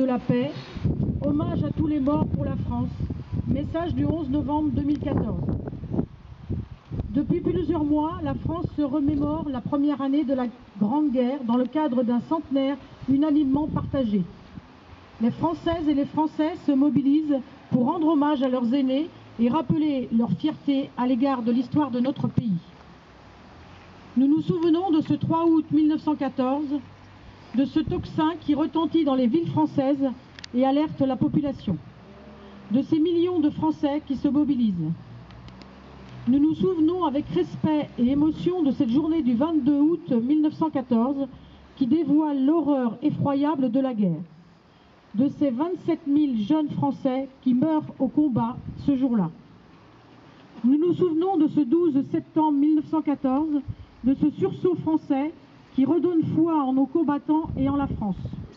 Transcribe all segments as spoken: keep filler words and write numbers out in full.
la paix, hommage à tous les morts pour la France, message du onze novembre deux mille quatorze. Depuis plusieurs mois, la France se remémore la première année de la Grande Guerre dans le cadre d'un centenaire unanimement partagé. Les Françaises et les Français se mobilisent pour rendre hommage à leurs aînés et rappeler leur fierté à l'égard de l'histoire de notre pays. Nous nous souvenons de ce trois août mille neuf cent quatorze, de ce tocsin qui retentit dans les villes françaises et alerte la population, de ces millions de Français qui se mobilisent. Nous nous souvenons avec respect et émotion de cette journée du vingt-deux août mille neuf cent quatorze qui dévoile l'horreur effroyable de la guerre, de ces vingt-sept mille jeunes Français qui meurent au combat ce jour-là. Nous nous souvenons de ce douze septembre mille neuf cent quatorze, de ce sursaut français qui redonne foi en nos combattants et en la France.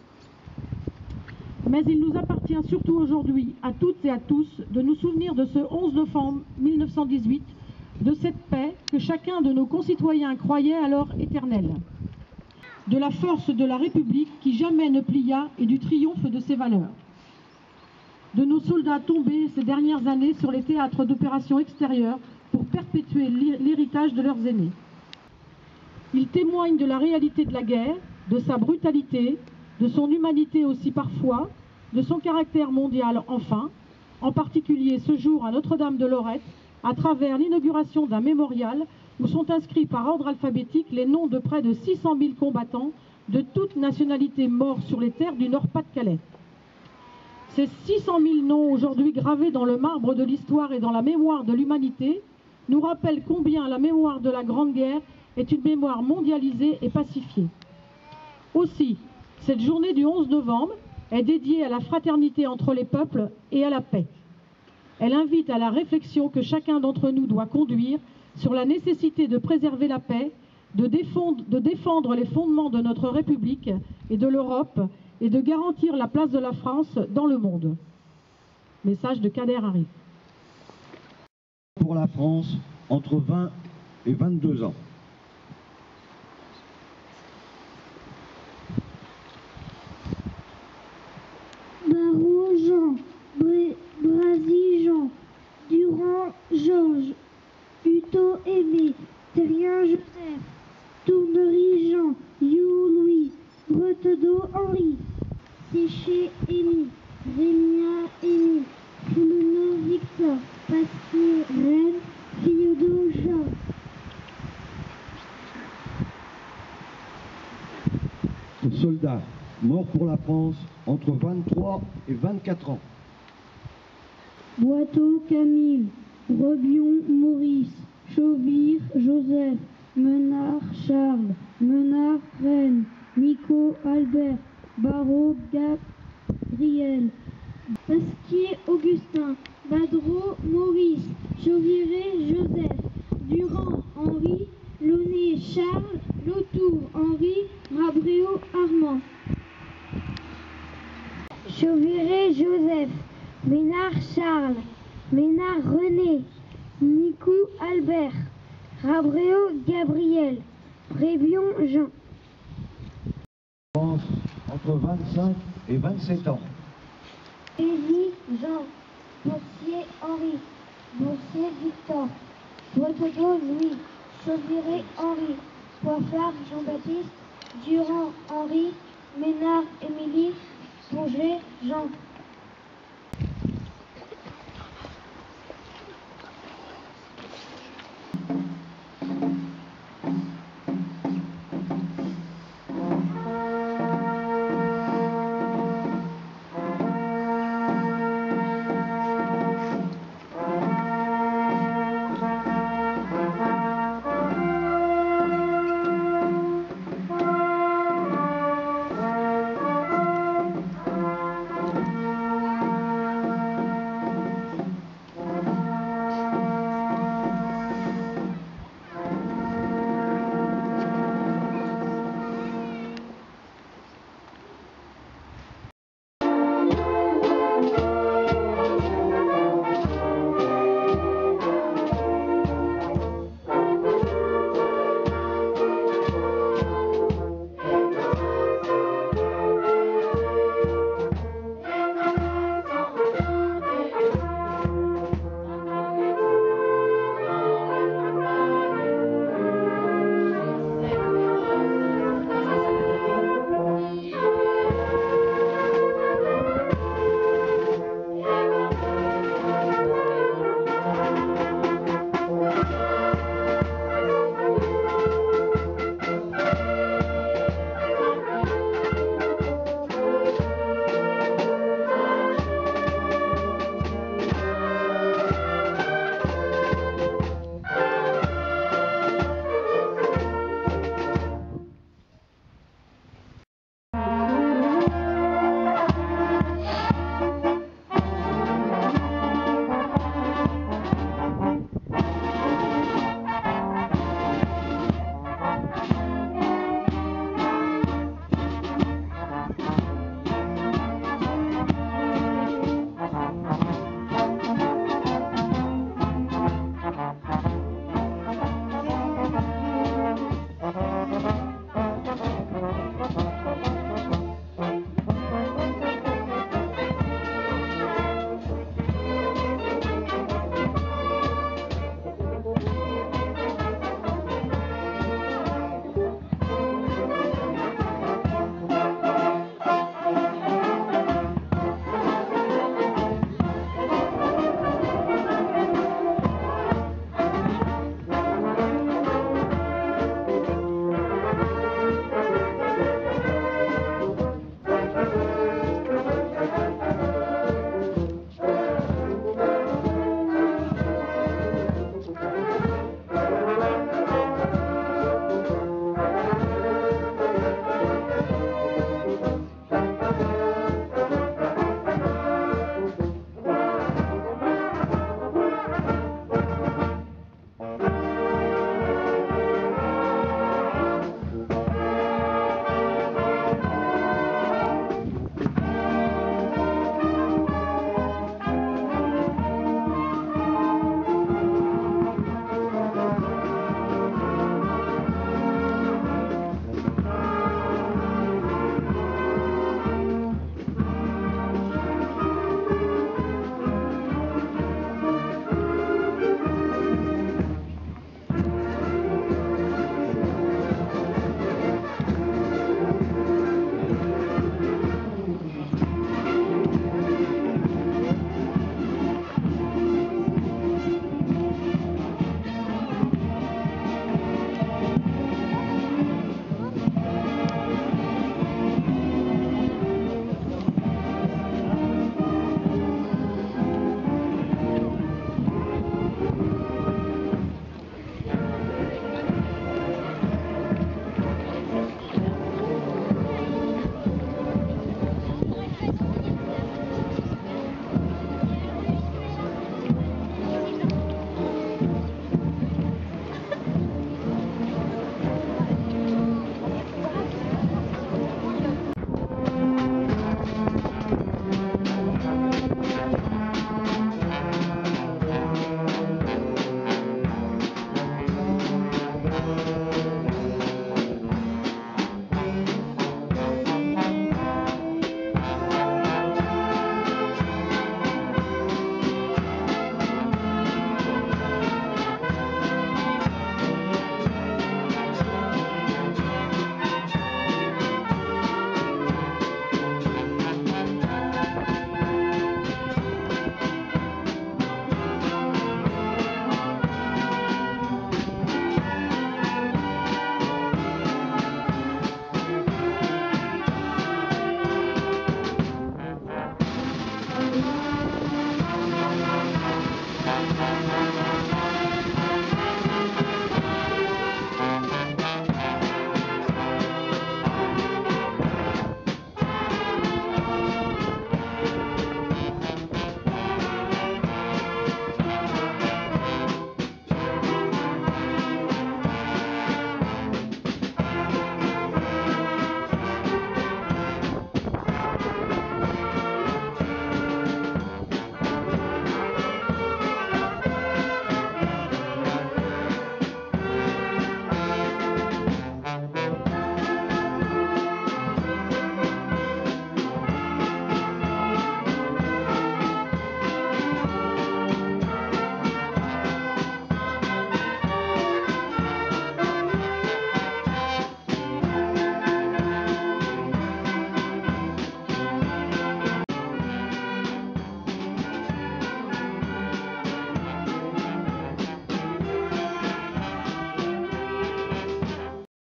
Mais il nous appartient surtout aujourd'hui, à toutes et à tous, de nous souvenir de ce onze novembre mille neuf cent dix-huit, de cette paix que chacun de nos concitoyens croyait alors éternelle, de la force de la République qui jamais ne plia et du triomphe de ses valeurs, de nos soldats tombés ces dernières années sur les théâtres d'opérations extérieures pour perpétuer l'héritage de leurs aînés. Ils témoignent de la réalité de la guerre, de sa brutalité, de son humanité aussi parfois, de son caractère mondial enfin, en particulier ce jour à Notre-Dame de Lorette, à travers l'inauguration d'un mémorial où sont inscrits par ordre alphabétique les noms de près de six cent mille combattants de toutes nationalités morts sur les terres du Nord-Pas-de-Calais. Ces six cent mille noms aujourd'hui gravés dans le marbre de l'histoire et dans la mémoire de l'humanité nous rappellent combien la mémoire de la Grande Guerre est une mémoire mondialisée et pacifiée. Aussi, cette journée du onze novembre est dédiée à la fraternité entre les peuples et à la paix. Elle invite à la réflexion que chacun d'entre nous doit conduire sur la nécessité de préserver la paix, de défendre, de défendre les fondements de notre République et de l'Europe et de garantir la place de la France dans le monde. Message de Kader Arif. Pour la France, entre vingt et vingt-deux ans. Barrault Jean, Brasy Jean, Durand Georges, Hutto Aimé, Terrien Joseph, Tournery Jean, You Louis, Bretedeau Henri, Séché Émy, Rémia Émy, Foulonneau Victor, Pasquier Rennes, Fillodot Jean. Soldats morts pour la France entre vingt-trois et vingt-quatre ans. Boiteau Camille, Rebion Maurice, Chauvire Joseph, Menard Charles, Menard Rennes, Nico Albert, Barrault Gabriel, Pasquier Augustin, Badreau Maurice, Chauviré Joseph, Durand Henri, Launay Charles, Lautour Henri, Rabréau Armand. Chauviré Joseph, Ménard Charles, Ménard René, Nicou Albert, Rabréau Gabriel, Brébion Jean. France entre vingt-cinq et vingt-sept ans. Élie Jean, Boursier Henri, Boursier Victor, Bretedeau Louis, Chauviré Henri, Poiffard Jean-Baptiste, Durand Henri, Ménard Émilie, Bourget Jean.